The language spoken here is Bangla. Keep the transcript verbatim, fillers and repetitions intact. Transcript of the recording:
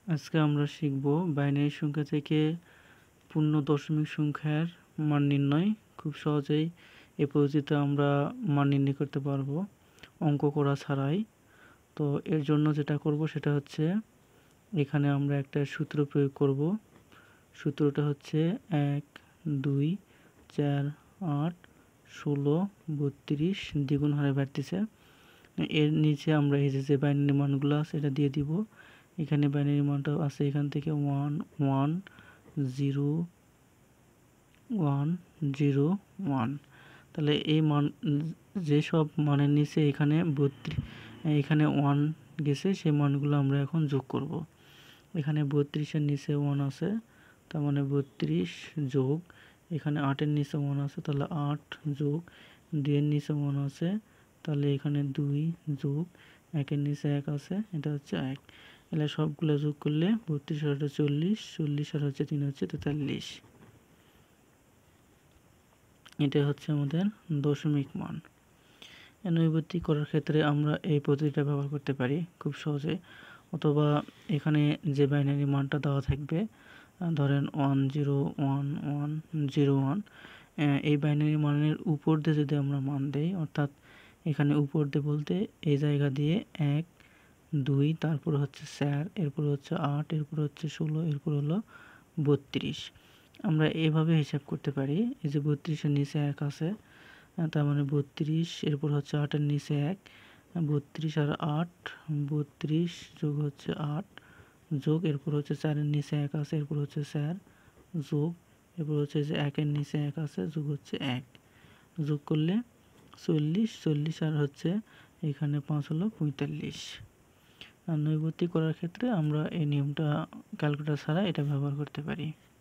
আজকে আমরা শিখব বাইনারি সংখ্যা থেকে পূর্ণ দশমিক সংখ্যার মান নির্ণয়। খুব সহজেই এই পদ্ধতিতে আমরা মান নির্ণয় করতে পারবো অঙ্ক করা ছাড়াই। তো এর জন্য যেটা করব সেটা হচ্ছে এখানে আমরা একটা সূত্র প্রয়োগ করব। সূত্রটা হচ্ছে এক দুই চার আট ষোলো বত্রিশ দ্বিগুণ হারে বাড়তেছে। এর নিচে আমরা এই যে বাইনারি মানগুলো আছে এটা দিয়ে দিব। এখানে বাইনারি মানটা আছে এখান থেকে one one zero one zero one. তাহলে এই মান যেসব মানের নিচে এখানে বত্রিশ এখানে ওয়ান গেছে সেই মানগুলো আমরা এখন যোগ করব। এখানে বত্রিশের নিচে ওয়ান আছে, তার মানে বত্রিশ যোগ এখানে আটের নিচে ওয়ান আছে, তাহলে আট যোগ দুইয়ের নিচে ওয়ান আছে, তাহলে এখানে দুই যোগ একের নিচে এক আছে, এটা হচ্ছে এক। এগুলো সবগুলো যোগ করলে বত্রিশ আর হচ্ছে চল্লিশ, চল্লিশ আর হচ্ছে তিন হচ্ছে তেতাল্লিশ। এটা হচ্ছে আমাদের দশমিক মান। নৈর্ব্যক্তিক করার ক্ষেত্রে আমরা এই পদ্ধতিটা ব্যবহার করতে পারি খুব সহজে, অথবা এখানে যে বাইনারি মানটা দেওয়া থাকবে ধরেন one zero one one zero one, এই বাইনারি মানের উপর দিয়ে যদি আমরা মান দেই, অর্থাৎ এখানে উপর দিয়ে বলতে এই জায়গা দিয়ে এক দুই তারপর হচ্ছে চার, এরপর হচ্ছে আট, এরপর হচ্ছে ষোলো, এরপর হলো বত্রিশ। আমরা এভাবে হিসাব করতে পারি। এই যে বত্রিশের নিচে এক আছে, তার মানে বত্রিশ, এরপর হচ্ছে আটের নিচে এক, বত্রিশ আর আট বত্রিশ যোগ হচ্ছে আট যোগ এরপর হচ্ছে চারের নিচে এক আছে, এরপর হচ্ছে চার যোগ এরপর হচ্ছে যে একের নিচে এক আছে যোগ হচ্ছে এক, যোগ করলে চল্লিশ, চল্লিশ আর হচ্ছে এখানে পাঁচ হলো পঁয়তাল্লিশ। আর নৈর্ব্যক্তিক করার ক্ষেত্রে আমরা এই নিয়মটা ক্যালকুলেটর ছাড়া এটা ব্যবহার করতে পারি।